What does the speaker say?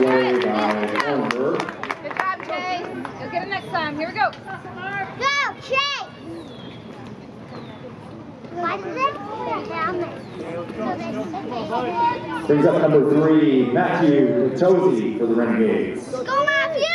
play by Orenberg. Good job, Chase. You'll get it next time. Here we go. Go, Chase! Why did they put it down there? Brings up number 3, Matthew Tozy for the Renegades. Go, Matthew!